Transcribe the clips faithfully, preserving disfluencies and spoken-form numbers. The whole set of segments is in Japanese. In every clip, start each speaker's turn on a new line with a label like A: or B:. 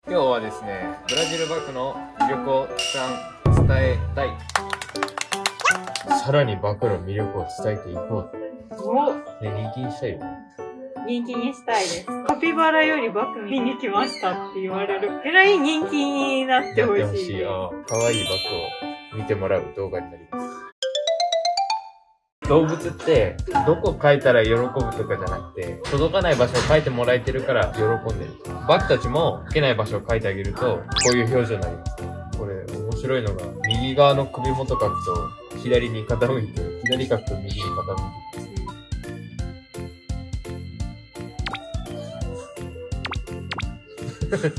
A: 今日はですね、ブラジルバッグの魅力をたくさん伝えたい。さらにバッグの魅力を伝えていこう。
B: お
A: ね、人気にしたいよ。
B: 人気にしたいです。カピバラよりバッグ見に来ましたって言われる。えらい人気になってほしい。
A: やってほしい。ああ、かわいいバッグを見てもらう動画になります。動物ってどこ描いたら喜ぶとかじゃなくて、届かない場所を描いてもらえてるから喜んでる。バッグたちも描けない場所を描いてあげるとこういう表情になります。これ面白いのが、右側の首元描くと左に傾いてる、左描くと右に傾いてる。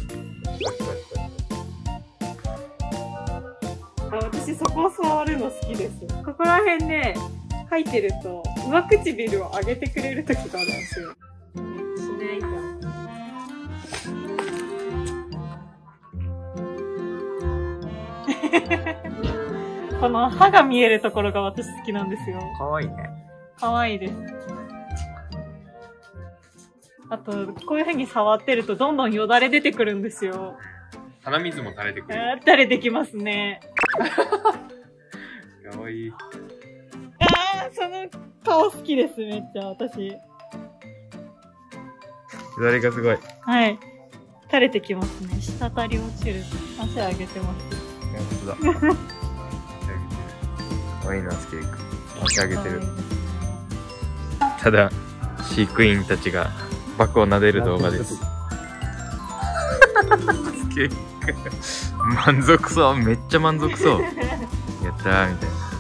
B: あ、私そこを触るの好きです。ここら辺で書いてると上唇を上げてくれる時があるんですよ。しないか。この歯が見えるところが私好きなんですよ。
A: かわいいね。
B: かわいいです。あと、こういう風に触ってるとどんどんよだれ出てくるんですよ。
A: 鼻水も垂れてくる。
B: あー、垂れてきますね。
A: かわいい。
B: あー、その顔好きです、めっちゃ、私。
A: よだれがすごい。
B: はい。垂れてきますね。滴り落ちる。足上げてます。
A: 本当だ。足上げてる。かわいいな、スケーク。足上げてる。ただ、飼育員たちがバッグを撫でる動画です。スケーク。満足そう。めっちゃ満足そう。やったー、みたいな。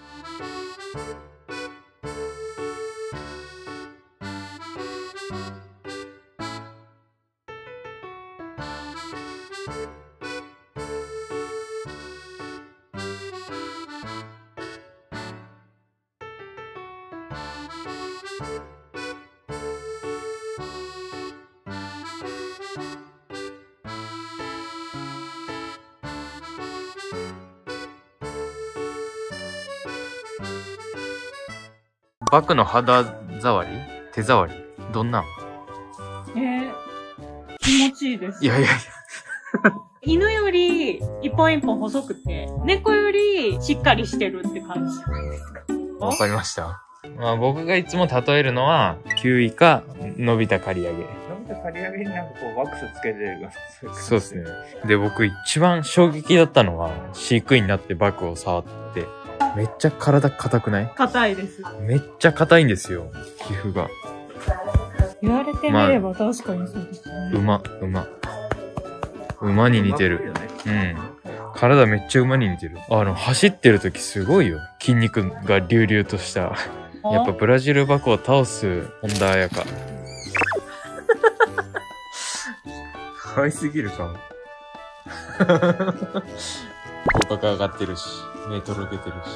A: バッグの肌触り手触りどんなん？
B: えー、気持ちいいです。
A: いやいやいや。
B: 犬より一本一本細くて、猫よりしっかりしてるって感じじゃないですか。
A: わかりました。まあ僕がいつも例えるのは、キウイか伸びた刈り上げ。
C: 伸びた刈り上げになんかこうワックスつけてるような。
A: そうですね。で、僕一番衝撃だったのは、飼育員になってバッグを触って、めっちゃ体硬くない？
B: 硬いです。
A: めっちゃ硬いんですよ、皮膚が。
B: 言われてみれば確かにそうですね。
A: 馬、馬。馬に似てる。うん。体めっちゃ馬に似てる。あの、走ってる時すごいよ。筋肉が隆々とした。やっぱブラジルバッグを倒す本田彩香。可愛すぎるかも。口角上がってるし、目とろけてるし。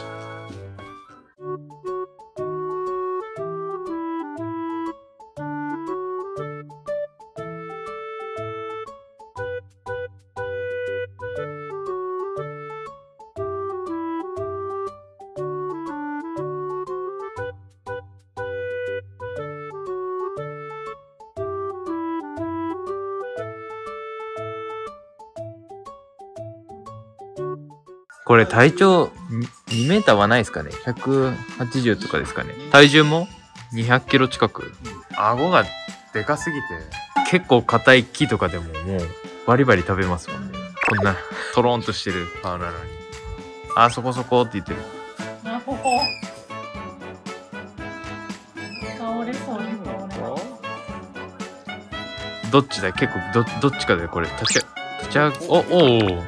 A: これ体長にメーターはないですかね？ ひゃくはちじゅう とかですかね？体重もにひゃくキロ近く。顎がでかすぎて、結構硬い木とかでももうバリバリ食べますもんね。こんなトロンとしてる顔なのに。あ、そこそこって言ってる。
B: あ、ここ。倒れそうね、倒れ。
A: どっちだ？結構ど、どっちかでこれ、立ち、立ち上が、お、おお。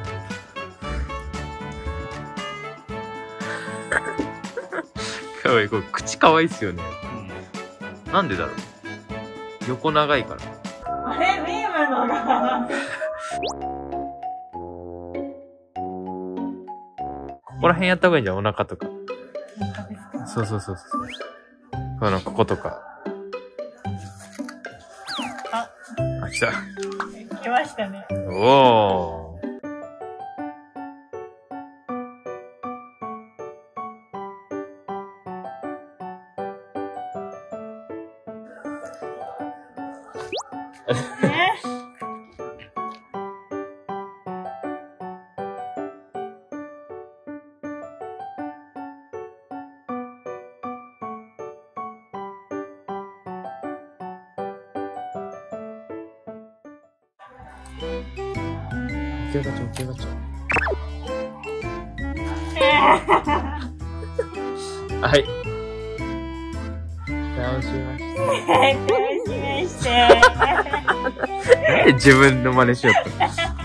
A: かわいい。これ口かわいいっすよね。うん、なんでだろう。横長いから。
B: あれ、ビームのが。
A: ここら辺やった方がいいじゃん、お腹とか。そうそうそうそう。この、こことか。
B: あ、
A: あ、来た。
B: 来ましたね。
A: おー。
B: え
A: 起き上がっちゃう、起き上がっちゃう。はい。倒しました。
B: 倒しました。
A: なんで自分の真似しようと。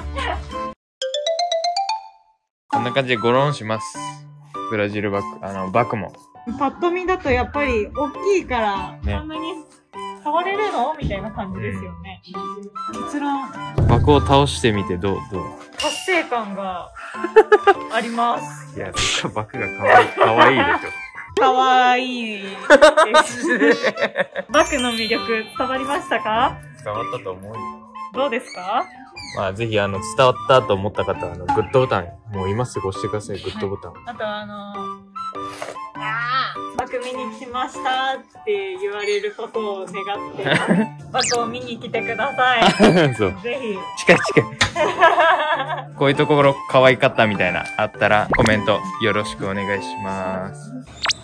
A: こんな感じでゴロンします。ブラジルバック、あの、バクも。
B: パッと見だとやっぱり大きいから、
A: ね、
B: こんなに触れるのみたいな感じですよね。結論。
A: バクを倒してみてどうどう
B: 達成感があります。
A: いや、そっかバクがかわいい、かわいいでしょ。
B: かわいいです。バクの魅力伝わりましたか？
A: 伝わったと思うよ。
B: どうですか？
A: まあ、ぜひ、あの、伝わったと思った方は、あの、グッドボタン、もう今すぐ押してください、グッドボタン。
B: はい、あと、あのー、あー、バク見に来ましたって言われることを願って、バクを見に来てください。
A: そう。
B: ぜひ。
A: 近い近い。こういうところ可愛かったみたいな、あったら、コメントよろしくお願いします。